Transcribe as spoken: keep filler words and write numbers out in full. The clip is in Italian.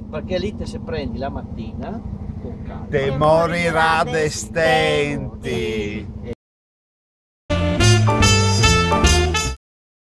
perché lì te se prendi la mattina con calma te morirà de stenti.